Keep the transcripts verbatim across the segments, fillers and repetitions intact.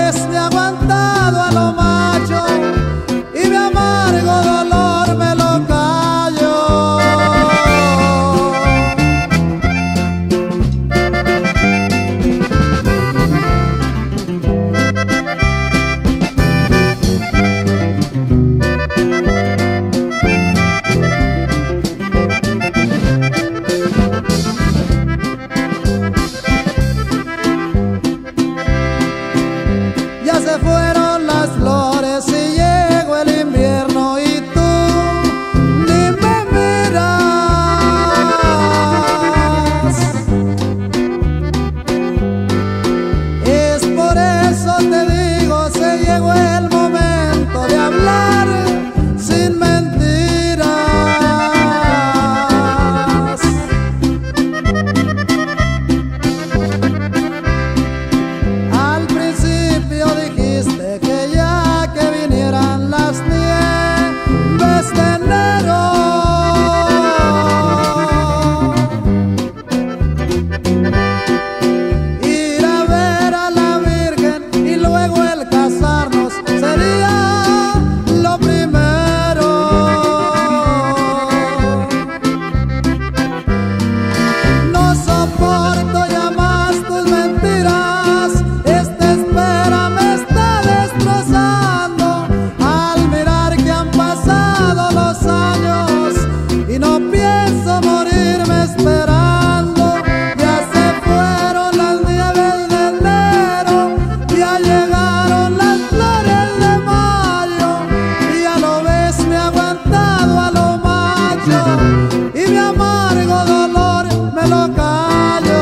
ves me he aguantado a lo macho y mi amargo dolor me lo callo. Se fueron las flores y llegó el invierno y tú ni me miras. Es por eso te digo, se llegó el momento de hablar sin mentiras. Al principio dijiste que ya que vinieran las nieves de enero, ir a ver a la Virgen y luego el casarnos sería lo primero. No soporto ya más tus mentiras, esta espera me está destrozando al mirar que han pasado los años y no pienso morirme esperando. Ya se fueron las nieves de enero, ya llegaron las flores de mayo y ya lo ves me he aguantado a lo macho y mi amargo dolor me lo callo.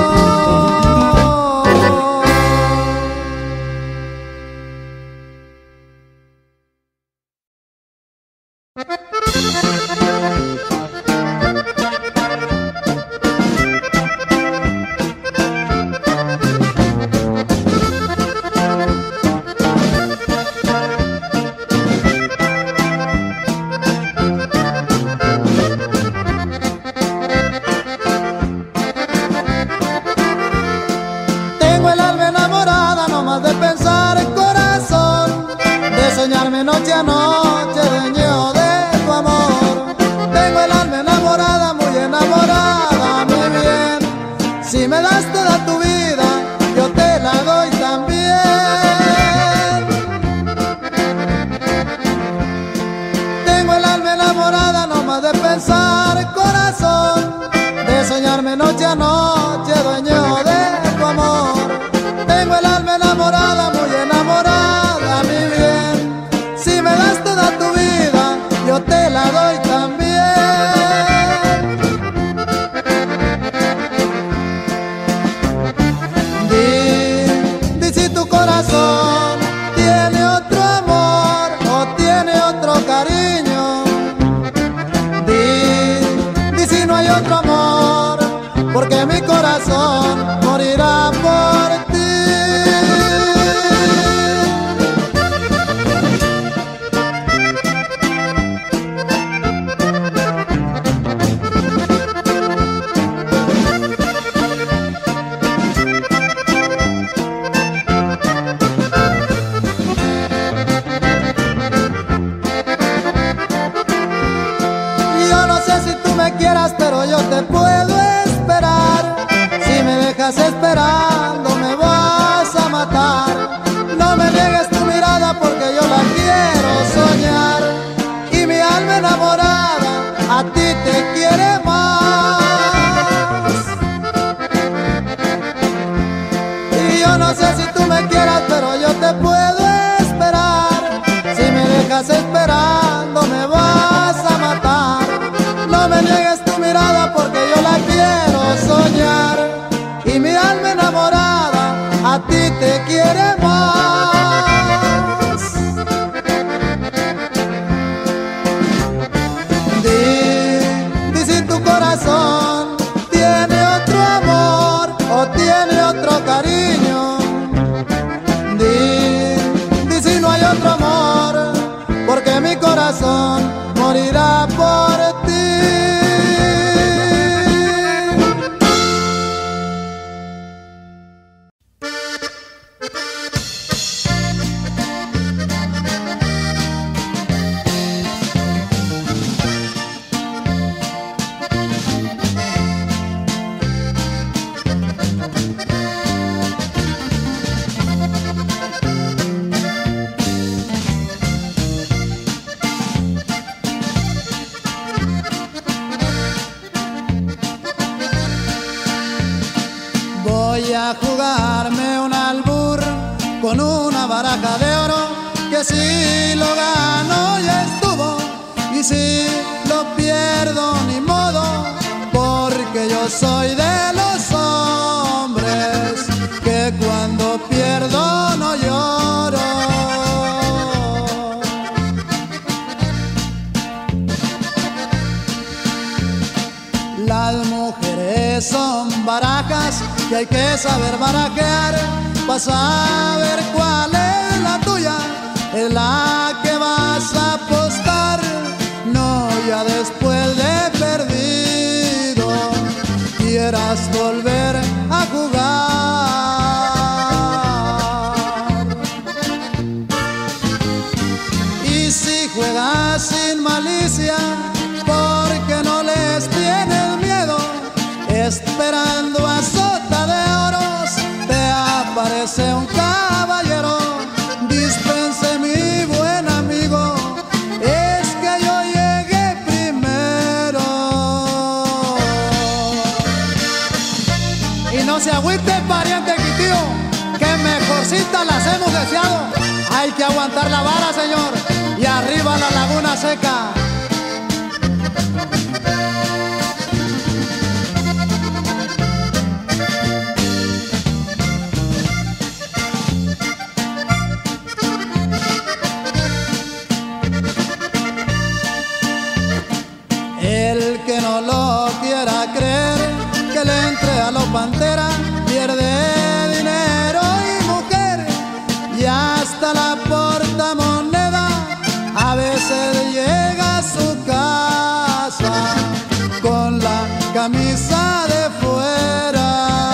Tengo el alma enamorada nomás de pensar, corazón, de soñarme noche a noche dueño de tu amor. Tengo el alma enamorada, muy enamorada, mi bien. Si me das toda tu vida, yo te la doy también. Tengo el alma enamorada nomás de pensar, corazón, de soñarme noche a noche dueño de tu amor. Tengo el alma enamorada, muy enamorada, mi bien. Si me das toda tu vida, yo te la doy también. Di, di si tu corazón tiene otro amor o tiene otro cariño. Di, di si no hay otro amor, porque mi corazón morirá por ti. Yo no sé si tú me quieras, pero yo te puedo esperar. Si me dejas esperando me vas a matar. No me niegues tu mirada porque yo la quiero soñar y mi alma enamorada a ti te quiere más. Y yo no sé si tú me quieras, pero yo te puedo esperar. Si me dejas esperando me vas a matar. No me niegues tu mirada porque yo la quiero soñar y mi alma enamorada a ti te quiere más. Di, di si tu corazón tiene otro amor o tiene otro cariño. Di, di si no hay otro amor, porque mi corazón morirá por ti. que si lo gano ya estuvo, y si lo pierdo ni modo, porque yo soy de los hombres que cuando pierdo no lloro. Las mujeres son barajas que hay que saber barajear para saber cuál es la tuya, es la que vas a apostar, no ya después de perdido quieras volver a jugar. Y si juegas sin malicia, porque no les tienes miedo, esperando a sota de oros te aparece un caballero. Dispense mi buen amigo, es que yo llegué primero. Y no se agüite pariente quitío, que mejorcita las hemos deseado. Hay que aguantar la vara, señor, y arriba la laguna seca. El que no lo quiera creer, que le entre a los Pantera, pierde dinero y mujer, y hasta la portamoneda a veces llega a su casa con la camisa de fuera.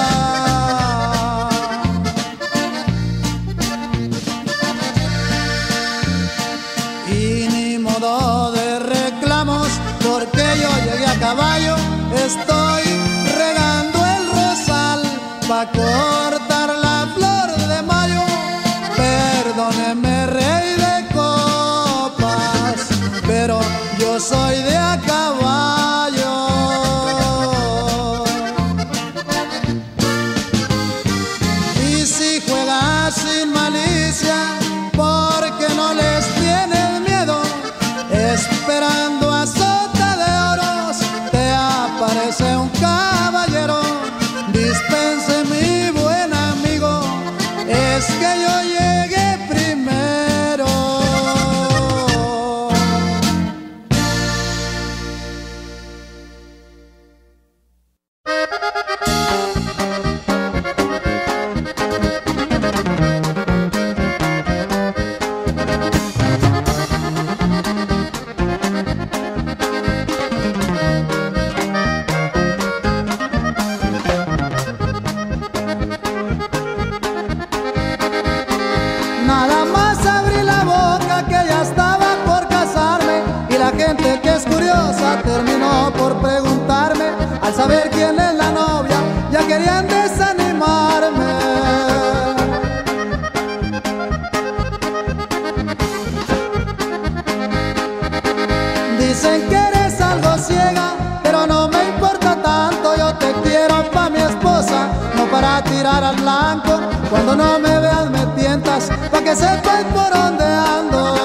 Y ni modo de reclamos, porque yo llegué a caballo, estoy regando el rosal pa' cortar la flor de mayo. Perdóneme, rey de copas, pero yo soy de a caballo. Y si juegas sin malicia, porque no les tienes miedo, esperando a sota de oros te aparece un caballero. Dispense mi buen amigo, es que yo llegué primero. Nada más abrí la boca que ya estaba por casarme, y la gente que es curiosa terminó por preguntarme. Al saber quién es la novia ya querían desanimarme. Dicen que eres algo ciega, pero no me importa tanto. Yo te quiero pa' mi esposa, no para tirar al blanco. Cuando no me veas me tientas, pa' que sepas por dónde ando.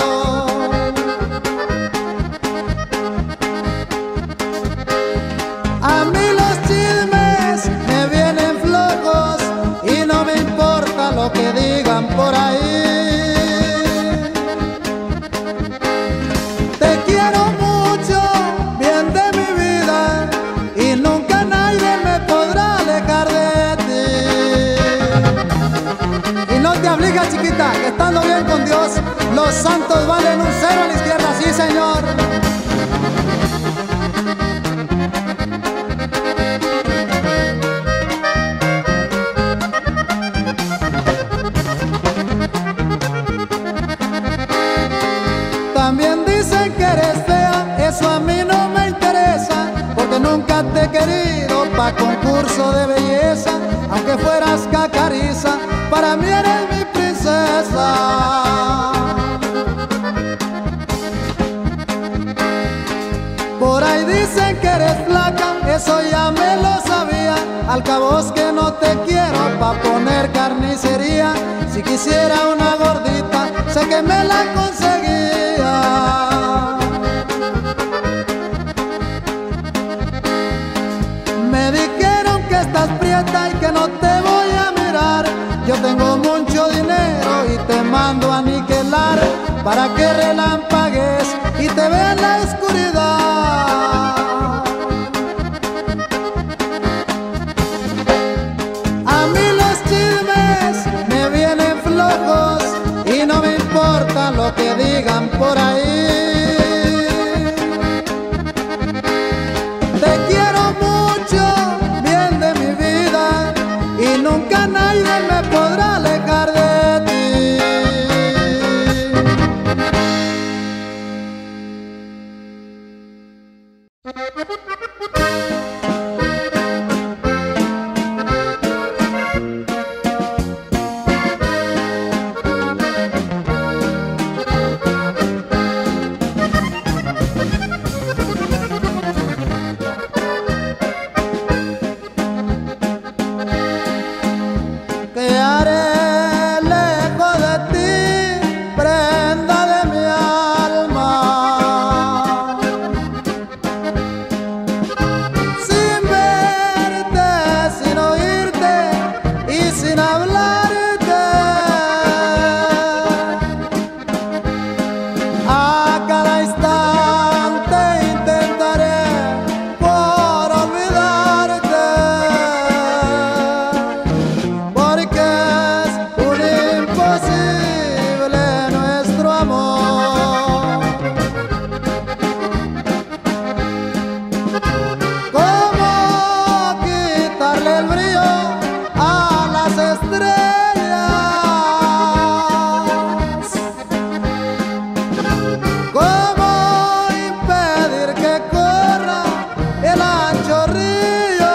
A mí los chismes me vienen flojos y no me importa lo que digan por ahí. Te quiero mucho, bien de mi vida, y nunca nadie me podrá alejar de ti. Y no te aflijas, chiquita, que estando bien con Dios, los santos valen un cero a la izquierda, sí señor. También dicen que eres fea, eso a mí no me interesa, porque nunca te he querido pa' concurso de belleza. Aunque fueras cacariza, para mí eres mi princesa. Por ahí dicen que eres flaca, eso ya me lo sabía. Al cabo es que no te quiero pa' poner carnicería. Si quisiera una gordita, sé que me la conseguía. Me dijeron que estás prieta y que no te voy a mirar. Yo tengo mucho dinero y te mando a aniquilar para que relampagues y te vea en la oscuridad. A mí los chismes me vienen flojos y no me importa lo que digan por ahí. Te quiero mucho, bien de mi vida, y nunca nadie me podrá alejar de ti. ¿Qué haré lejos de ti, prenda de mi alma? Sin verte, sin oírte y sin hablarte. A cada instante intentaré por olvidarte, porque es un imposible nuestro amor. ¿Cómo quitarle el brillo a las estrellas? ¿Cómo impedir que corra el ancho río?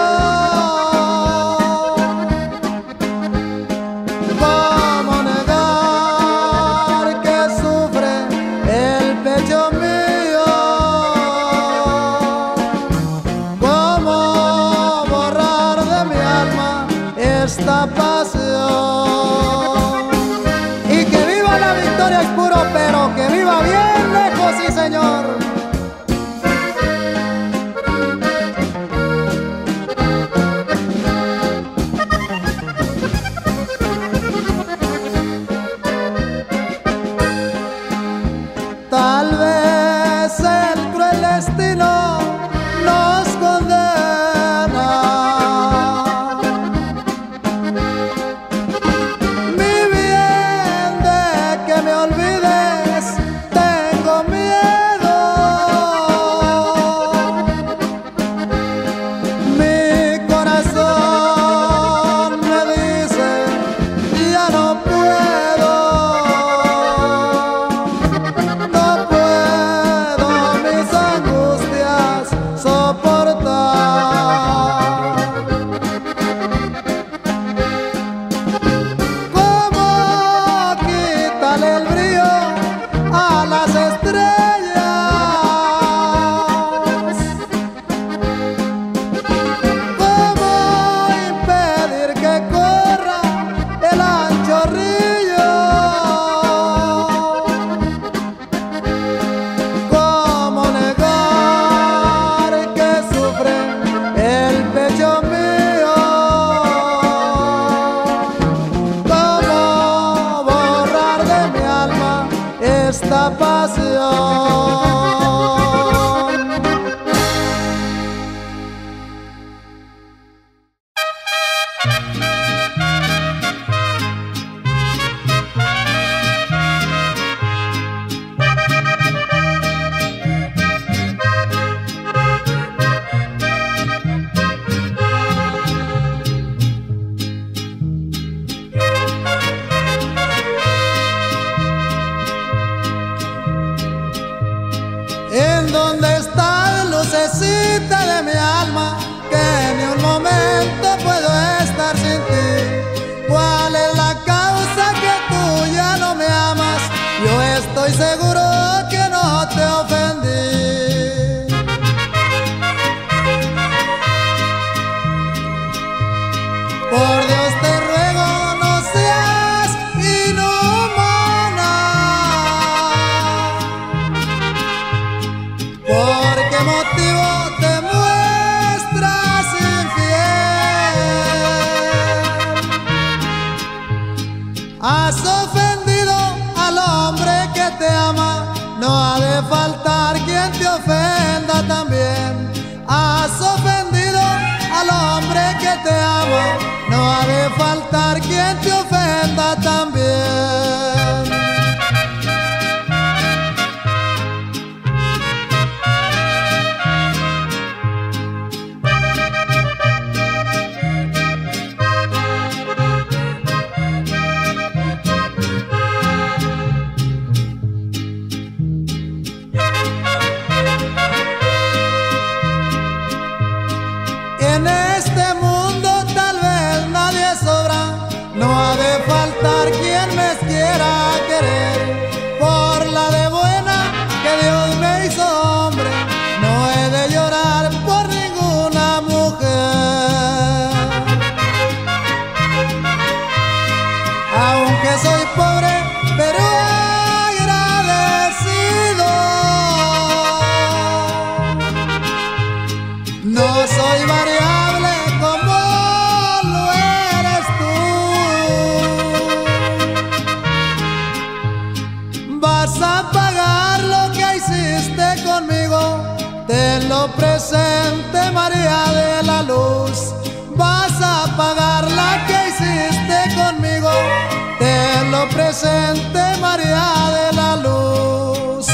¿Cómo negar que sufre el pecho mío? ¿Cómo borrar de mi alma esta pasión? Y que viva la victoria es puro, pero que viva bien lejos, sí señor. Tal vez el cruel destino nos condena. Mi bien, de que me olvides, tengo miedo. Mi corazón me dice, ya no puedo. No puedo mis angustias soportar. ¿Cómo quitarle el brillo a las estrellas? ¿Cómo impedir que corra el ancho río? ¿Cómo negar que sufre el pecho mío? ¿Cómo borrar de mi alma esta pasión? ¿En dónde está la lucecita de mi alma? Que ni un momento puedo estar sin ti. ¿Cuál es la causa que tú ya no me amas? Yo estoy seguro que no te ofendí. Por Dios te ruego no seas inhumana. vas a pagar lo que hiciste conmigo. Tenlo presente, María de la Luz. Vas a pagar la que hiciste conmigo. Tenlo presente, María de la Luz.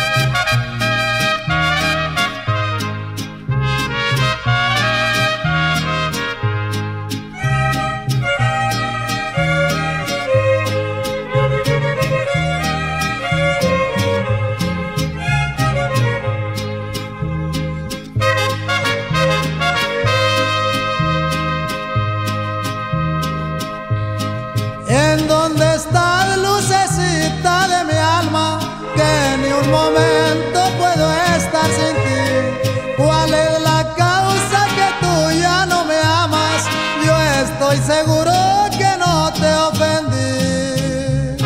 ¿En dónde estás, lucecita de mi alma? Que ni un momento puedo estar sin ti. ¿Cuál es la causa que tú ya no me amas? Yo estoy seguro que no te ofendí.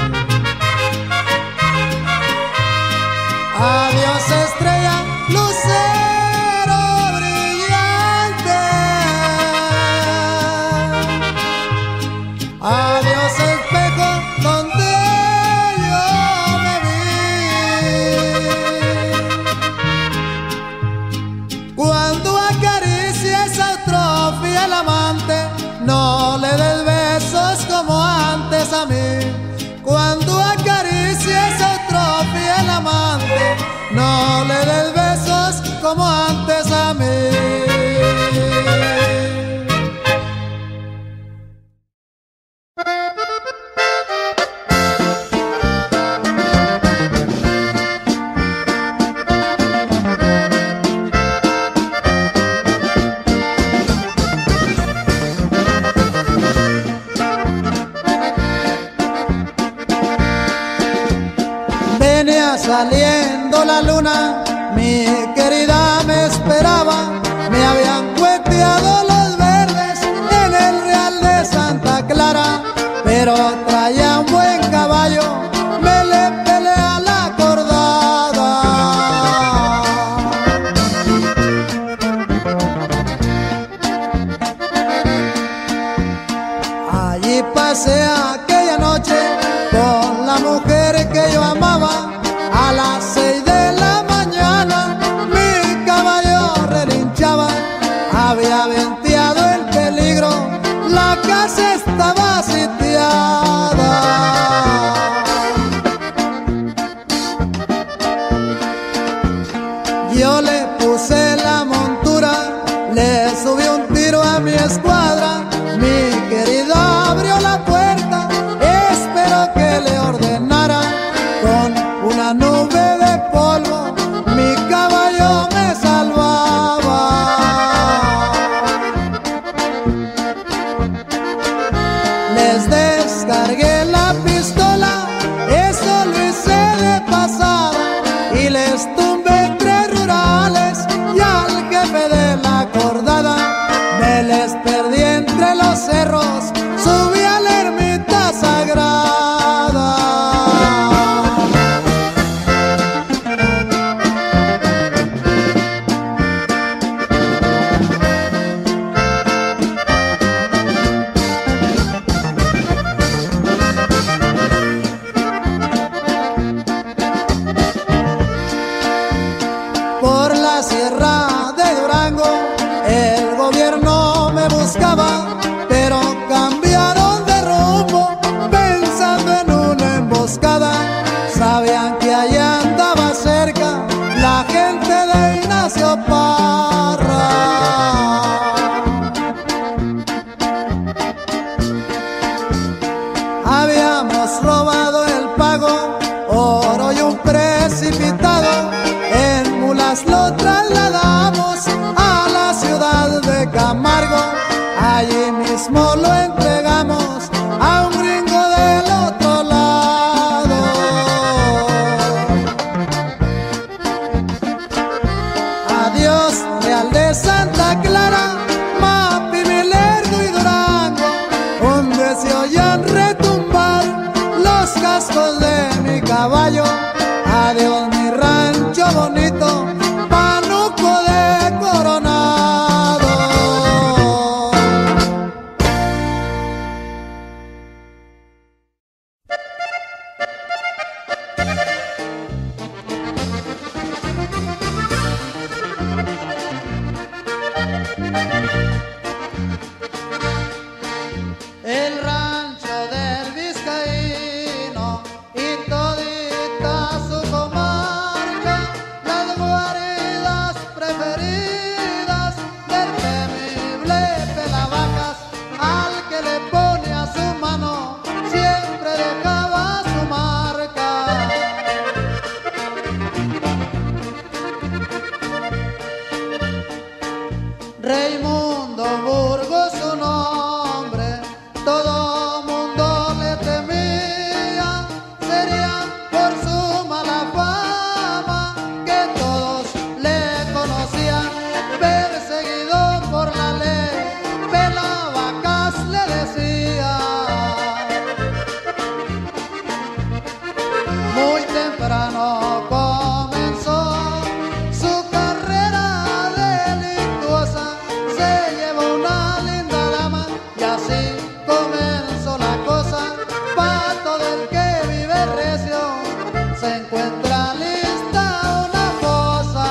Adiós, estrella, lucero brillante. Adiós, espejo donde yo me vi. Cuando acaricies a otro fiel amante, no le des besos como antes a mí. Cuando acaricies a otro fiel amante, no le des besos como antes a mí. Venía saliendo la luna, mi querida me esperaba. Me habían cueteado los verdes en el Real de Santa Clara, pero traía un buen caballo, me le peleé a la cordada. Allí pasé aquella noche con la mujer que yo amaba. A las seis de la mañana mi caballo relinchaba. Había venteado el peligro, la casa estaba sitiada. Yo le puse la montura, le subí un tiro a mi escuadra. Mi querido abrió la puerta, espero que le ordenara. Con una nube de polvo mi caballo me salvaba. Les descargué la pistola, eso lo hice de pasada, y les tumbé tres rurales y al jefe de la cordada. Me les perdí entre los cerros, subí a la ermita sagrada. Por la sierra de Durango el gobierno me buscaba, pero cambiaron de rumbo pensando en una emboscada. Sabían que allá andaba cerca la gente de Ignacio Parra. Habíamos robado el pago, oro y un precipitado. En mulas lo trasladamos a la ciudad de Camargo. Allí mismo lo entregamos a un gringo del otro lado. Adiós, Real de Santa Clara, Mapi, Milerdo y Durango, donde se oían retumbar los cascos de mi caballo. Adiós, mi rancho bonito, Pánuco de Coronado. Raimundo Burgos su nombre, todo mundo le temía, sería por su mala fama que todos le conocían, perseguido por la ley, pelavacas le decía. Muy temprano comenzó su carrera delictuosa, se llevó una linda dama y así comenzó la cosa. Pa' todo el que vive recio se encuentra lista una fosa.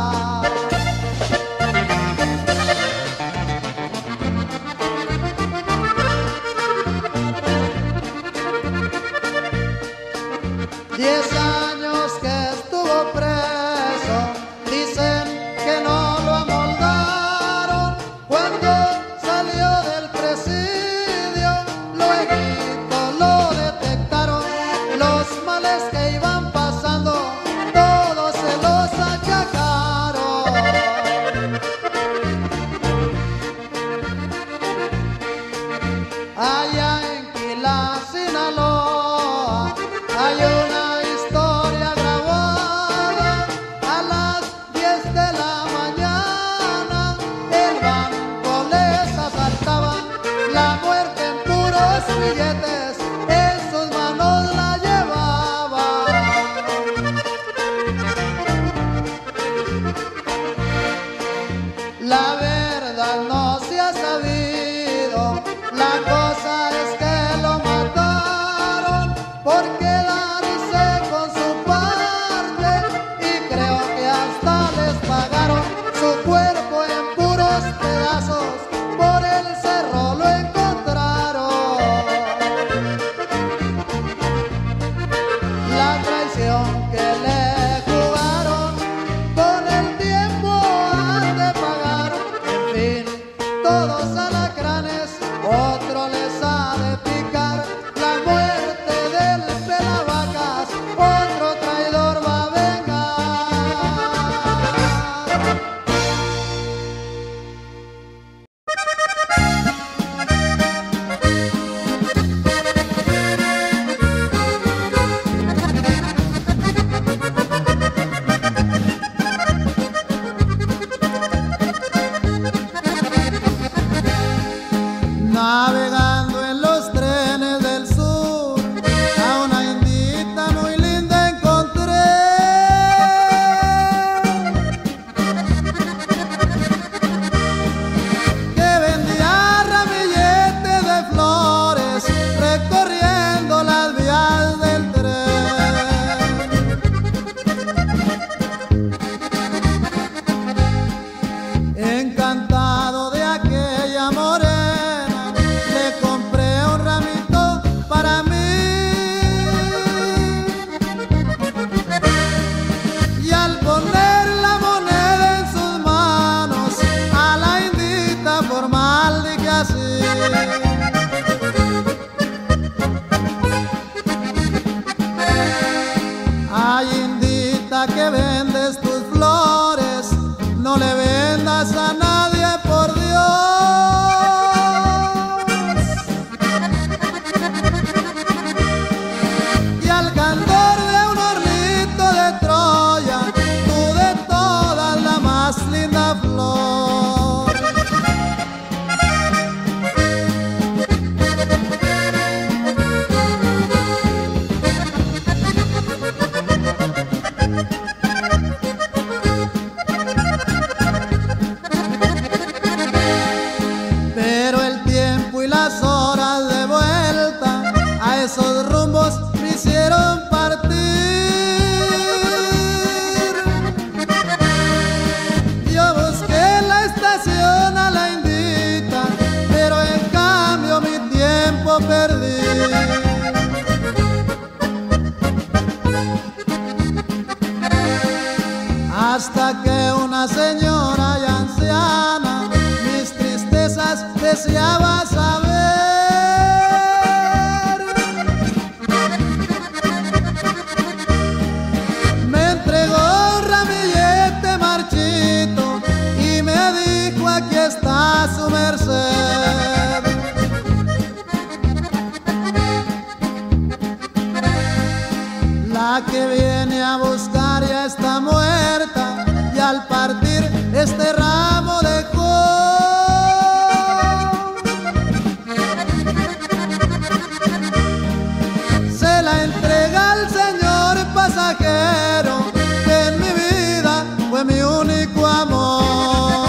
Diez años que estuvo preso, dicen que no lo amoldaron. Cuando salió del presidio, luego lo detectaron. Los males que iban pasando, todos se los achacaron. Allá en Quila, Sinaloa, hay una historia grabada. A las diez de la mañana el banco les asaltaba, la muerte en puros billetes en sus manos la llevaba. La verdad no se ha sabido, la cosa es que lo mataron por quedarse con su parte y creo que hasta les pagaron. Su cuerpo en puros pedazos por el cerro lo encontraron. La traición que le jugaron con el tiempo han de pagar. En fin, todos alacranes, otro les ha de picar. La muerte del pelavacas, otro traidor va a vengar. Navegando en los trenes del sur, a una indita muy linda encontré, que vendía ramilletes de flores recorriendo las vías del tren. Encantado de aquella morena, le compré un ramito para mí. Y al poner la moneda en sus manos, a la indita formal dije así: ay, indita, que vendes tus flores, no le vendas a nadie, por Dios. Y al candor de un hornito de Troya, tú de todas la más linda flor. Pero el tiempo y las horas de vuelta a esos rumbos me hicieron partir. Yo busqué en la estación a la indita, pero en cambio mi tiempo perdí. Hasta que una señora ya anciana mis tristezas deseaba saber. Me entregó un ramillete marchito y me dijo: aquí está La que viene a buscar ya está muerta y al partir este ramo dejó. Se la entrega al señor pasajero que en mi vida fue mi único amor.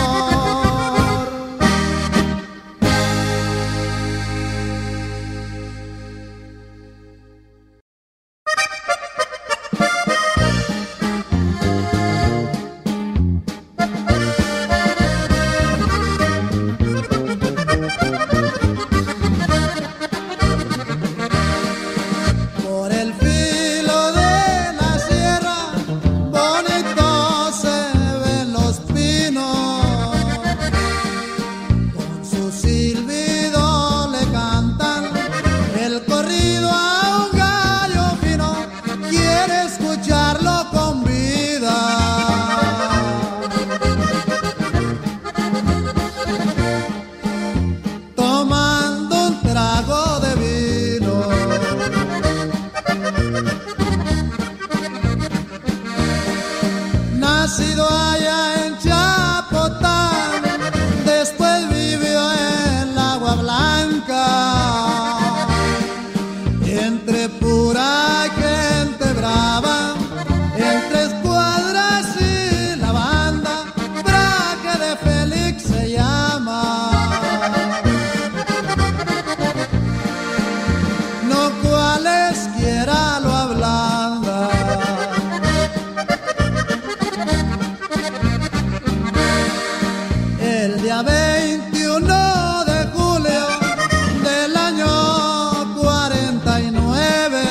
Nacido allá en Chapotán, después vivió en la Agua Blanca, entre pura gente brava, entre escuadras y la banda, Braje de Félix se llama. No cualesquiera lo ablanda. El día veintiuno de julio del año cuarenta y nueve,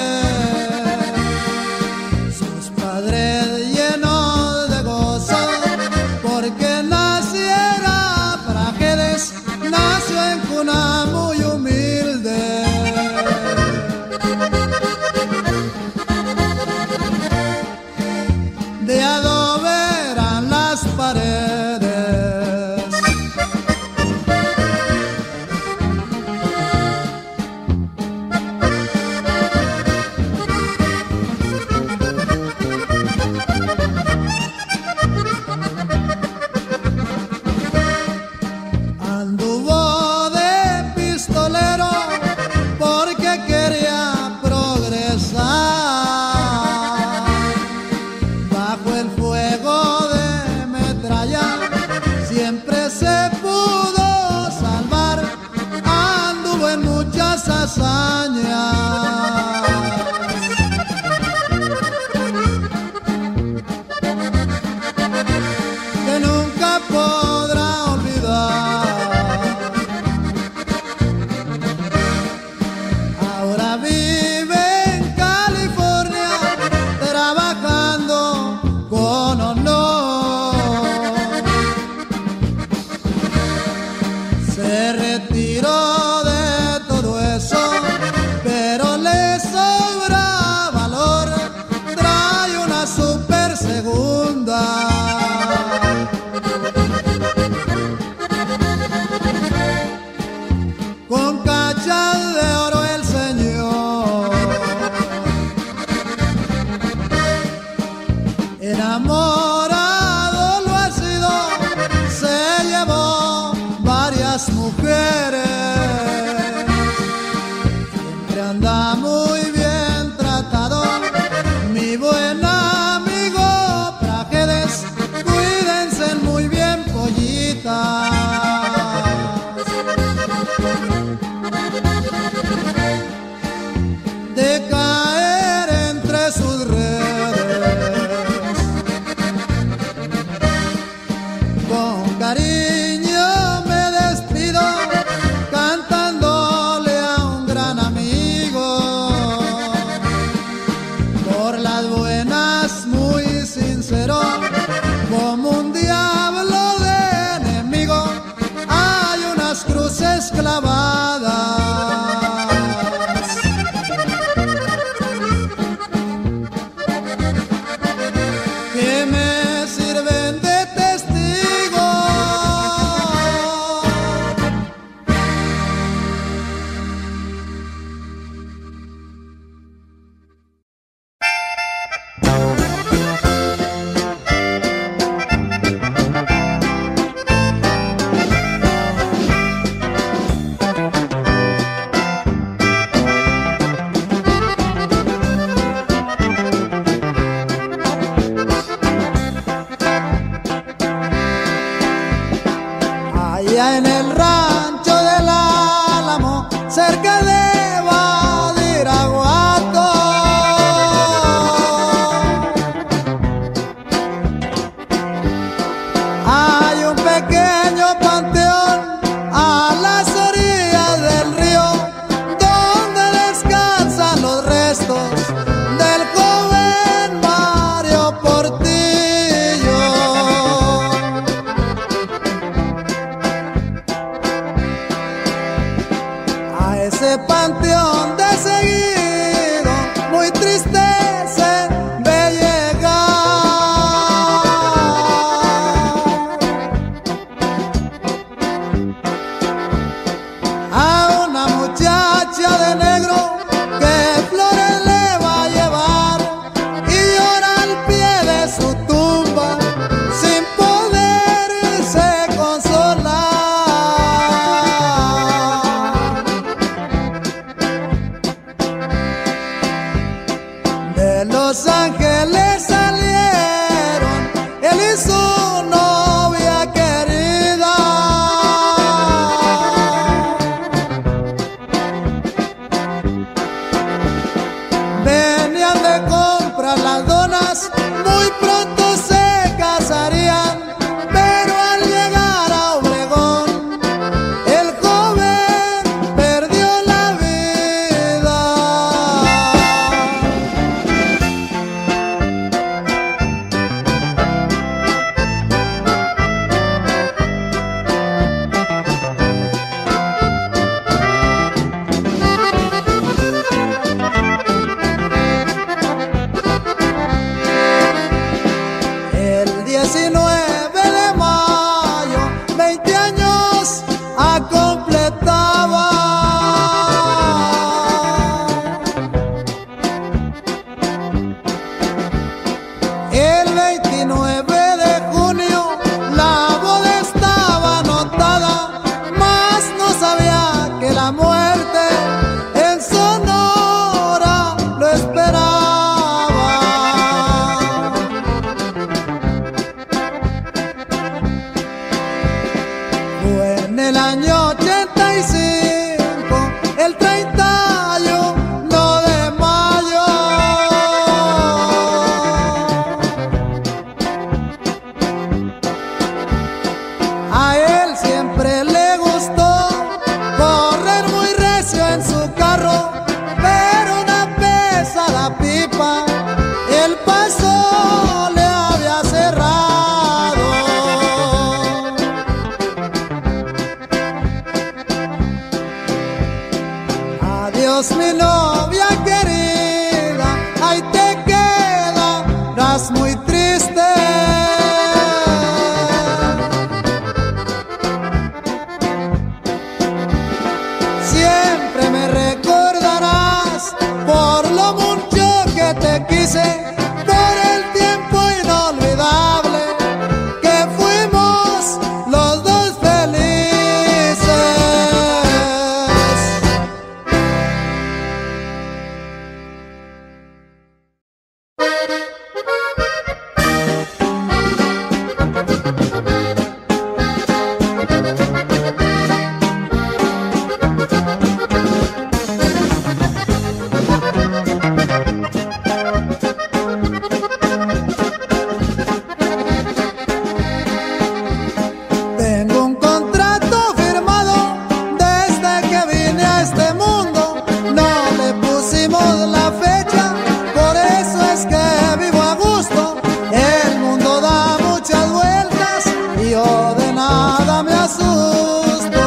sus padres llenos de gozo porque naciera Prajedes, nació en cuna muy humilde. De adobe eran las paredes. Anduvo de pistolero porque quería progresar. Bajo el fuego de metralla siempre se pudo salvar. Anduvo en muchas hazañas. Que nunca podrá olvidar. Ahora vive en California trabajando con honor. Se retiró de todo eso, pero le sobra valor. Trae una super segunda. Con cachas de oro el señor, enamorado lo ha sido, se llevó varias mujeres. Siempre anda muy bien tratado, mi buen amigo Prajedes, cuídense muy bien, pollitas. De caer entre sus redes. allá en el rancho del Álamo, cerca de Badiraguato. Hay un pequeño panteón a las orillas del río, donde descansan los restos del joven Mario Portillo. A ese panteón de seguido, muy triste se ve llegar a una muchacha de negro que flores le va a llevar, y llora al pie de su tumba sin poderse consolar. De Los Ángeles salieron él y su novia querida. Venían de comprar las donas, muy pronto se casarían, pero al llegar a Obregón el joven perdió la vida. El diecinueve de mayo, veinte años completaba. El veintinueve de junio la boda estaba anotada, mas no sabía que la muerte en Sonora lo esperaba. Fue en el año ochenta y cinco, el treinta y uno de mayo. A él siempre le gustó correr muy recio en su carro, pero una pesada pipa el paso le había cerrado. Adiós mi novia querida, ahí te quedarás muy triste. Siempre me recordarás por lo mucho que te quise, por el tiempo inolvidable que fuimos los dos felices. Tengo un contrato firmado desde que vine a este mundo, no le pusimos la fecha, por eso es que vivo a gusto. El mundo da muchas vueltas y yo de nada me asusto.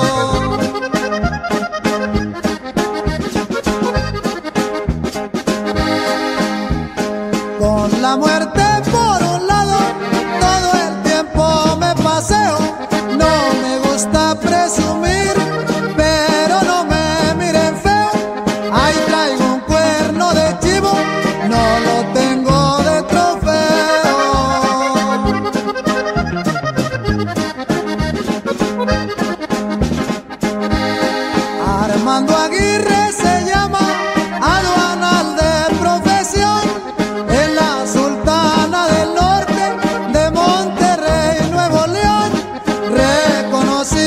Con la muerte por un lado, todo el tiempo me paseo. No me gusta presumir, pero no me miren feo. Ahí traigo un cuerno de chivo, no lo tengo de trofeo. Armando Aguirre se llama, aduanal de profesión, en la Sultana del Norte de Monterrey, Nuevo León. Reconocido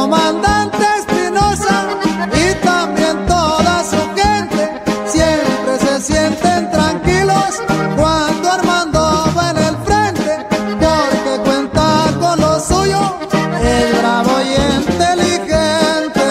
comandante Espinosa y también toda su gente siempre se sienten tranquilos cuando Armando va en el frente, porque cuenta con lo suyo, es bravo y inteligente.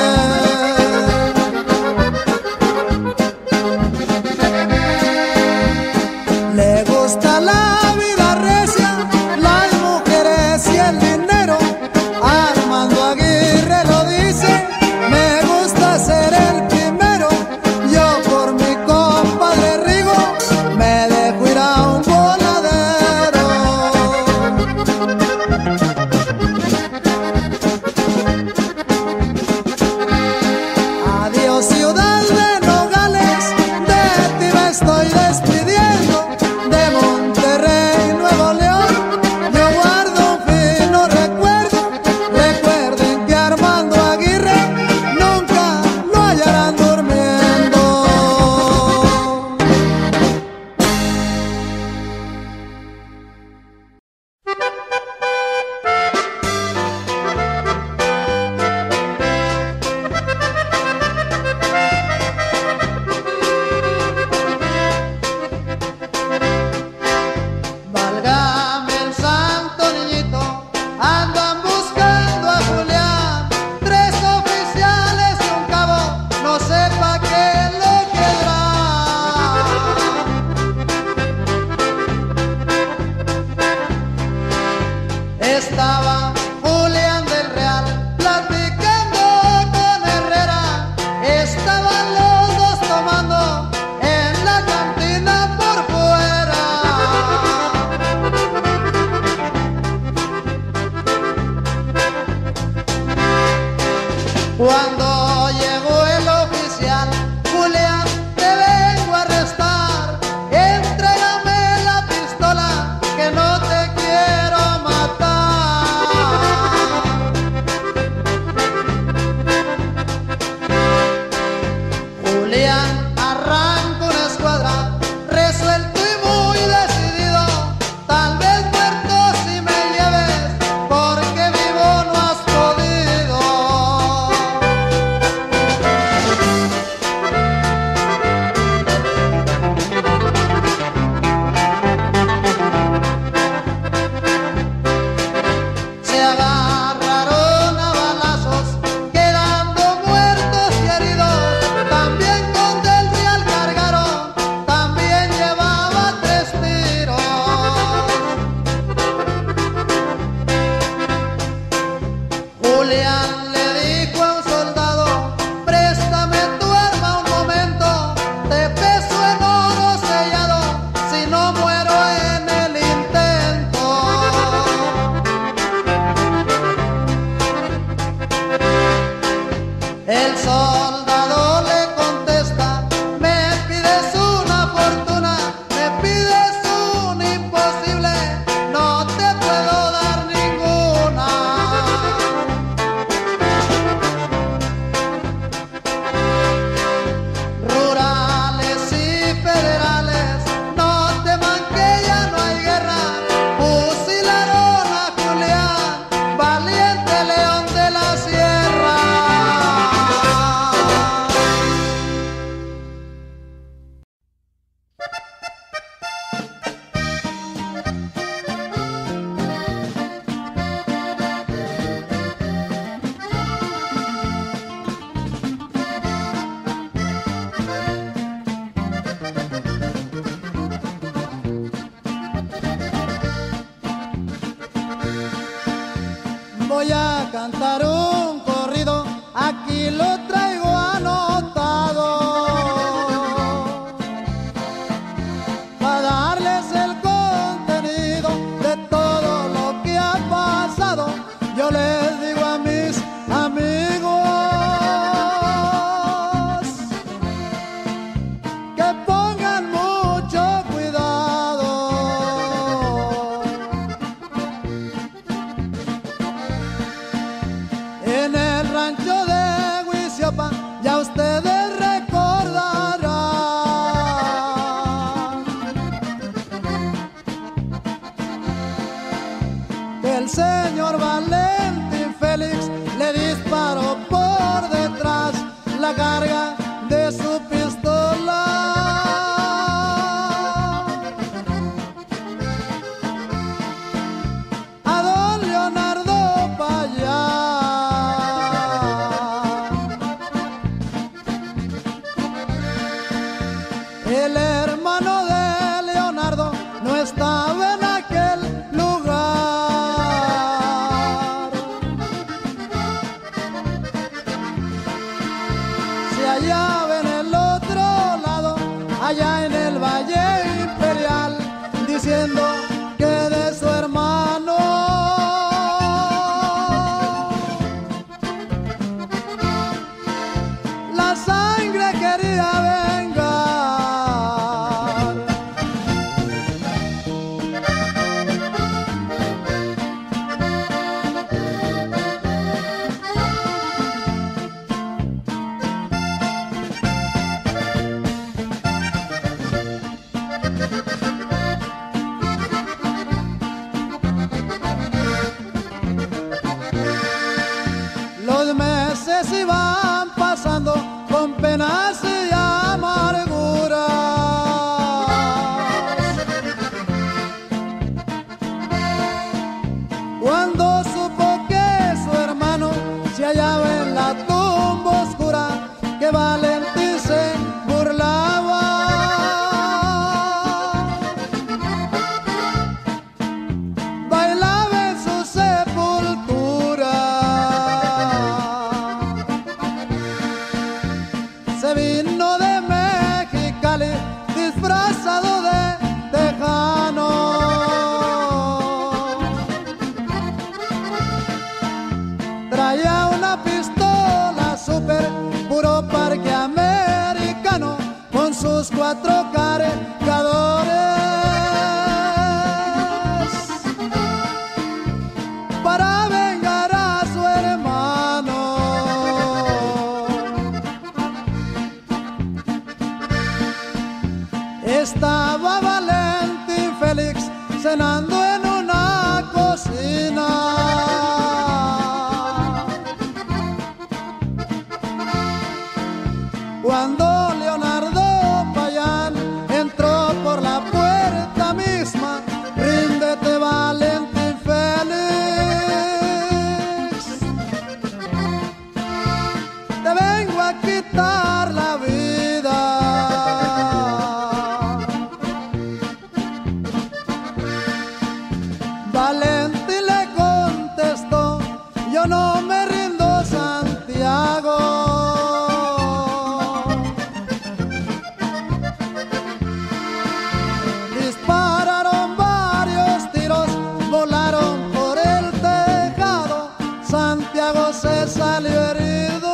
Le gusta la vida recia, las mujeres y el dinero. Armando Aguirre lo dice, me gusta ser el primero. Yo por mi compadre Rigo me dejo ir a un voladero. Adiós ciudad de Nogales, de ti me estoy despidiendo. De Monterrey, Nuevo León, yo guardo un fino recuerdo. Recuerden que Armando Aguirre nunca lo hallarán durmiendo. Válgame el santo niñito, andan buscando a Julián. Tres oficiales y un cabo, no sepa qué lo quedará. Estaba Julián del Real platicando con Herrera. Estaban los dos tomando en la cantina por fuera. Cuando llegó el oficial, Julián, te vengo a arrestar. Entrégame la pistola, que no te quiero matar. Julián arranca una escuadra, resuelto y muy decidido. Tal vez muerto si me lleves, porque vivo no has podido. Se agarraron a balazos, quedando muertos y heridos. También con del Real cargaron, también llevaba tres tiros. Julián le dijo a un soldado, préstame tu arma un momento, te peso en oro sellado, si no muero en el intento. El soldado le contesta, me pides una fortuna, me pides un imposible, no te puedo dar ninguna. Rurales y federales, no teman que ya no hay guerra. Fusilaron a Julián, valiente león de la sierra. Voy a cantar un corrido, aquí lo traigo anotado, para darles el contenido de todo lo que ha pasado. Yo les digo a mis amigos que pongan mucho cuidado. En el rancho de Huizopa ya ustedes recordarán que el señor Valentín Félix le disparó hallaba en el otro lado, allá en el Valle Imperial, diciendo que de su hermano la sangre quería vengar. Los meses iban pasando con penas y amarguras. Cuando supo que su hermano se hallaba en la tumba oscura, que Valentín se burlaba, bailaba en su sepultura. Se vino de Mexicali disfrazado de tejano. Traía una pistola super, puro parque americano, con sus cuatro cargadores, para vengar a su hermano. Estaba Valentín Félix cenando en una cocina. Cuando Leonardo Payán entró por la puerta misma, ríndete Valentín Félix, te vengo a quitar la vida. Valentín le contestó, yo no me rindo, Santiago. Dispararon varios tiros, volaron por el tejado, Santiago se salió herido.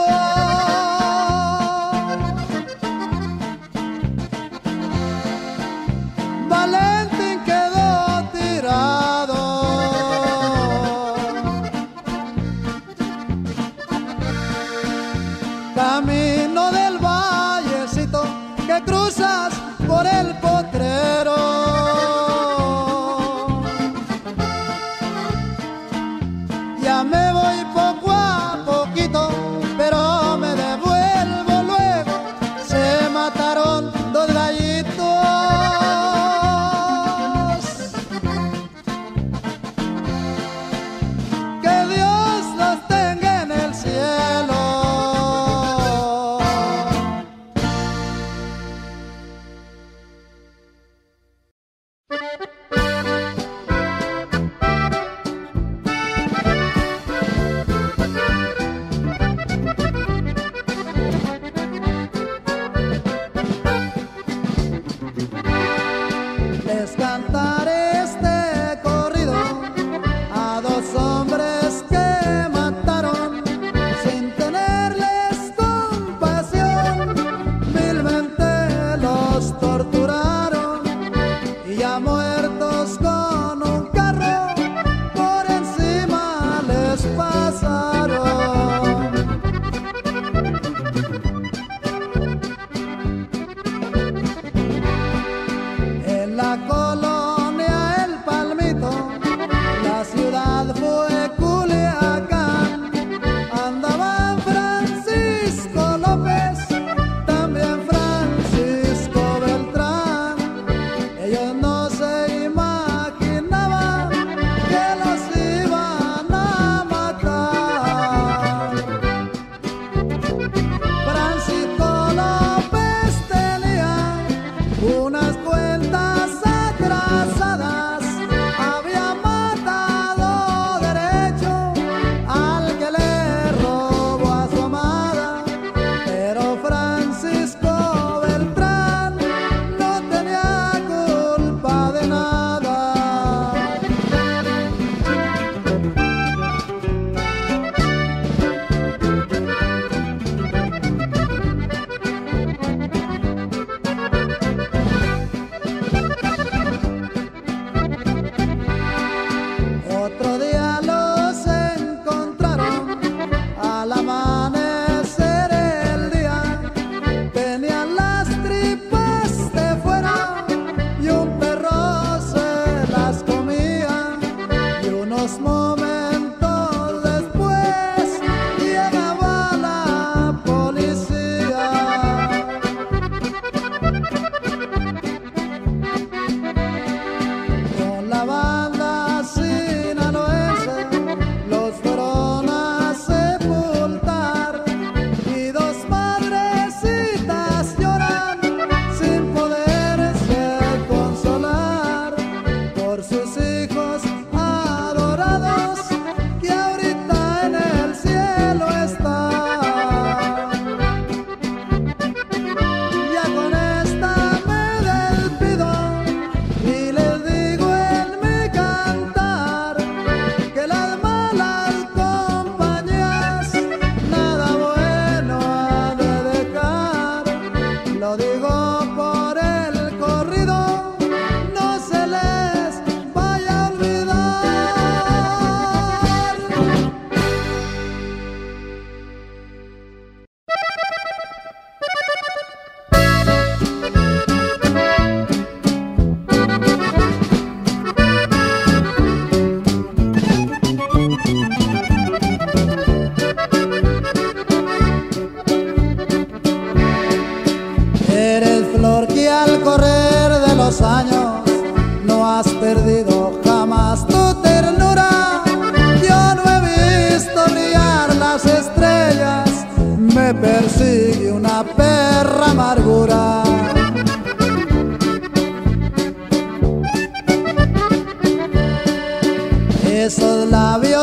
Valentín quedó tirado. Camino del vallecito que cruzas por el potrero, ya me voy poco a poquito, pero me devuelvo luego. Se mataron dos gallitos, que Dios los tenga en el cielo.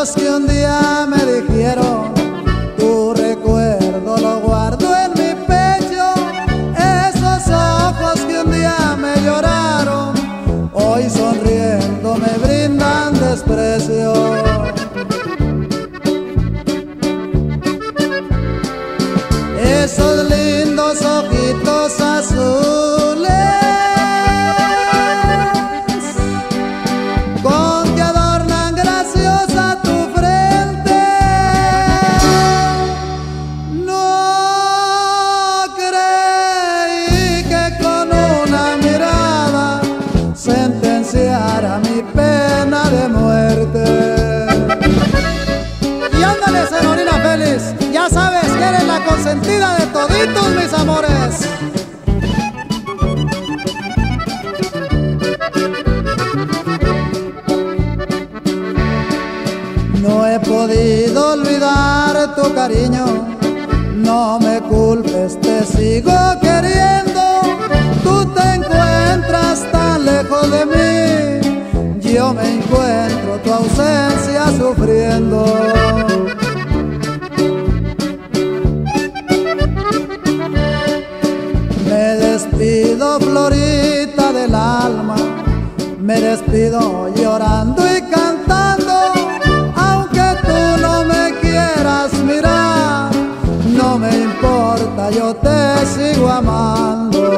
labios que un día me dijeron, tu recuerdo lo guardo en mi pecho. Esos ojos que un día me lloraron, hoy sonriendo me brindan desprecio. Esos lindos ojitos azules con que adornan graciosa tu frente, no creí que con una mirada sentenciara mi pena de muerte. Y ándale, señorina Félix, ya sabes que eres la consentida de toditos mis amores. No he podido olvidar tu cariño, no me culpes, te sigo queriendo. Tú te encuentras tan lejos de mí, yo me encuentro tu ausencia sufriendo. Me despido, florita del alma, me despido llorando y cantando. Aunque tú no me quieras mirar, no me importa, yo te sigo amando.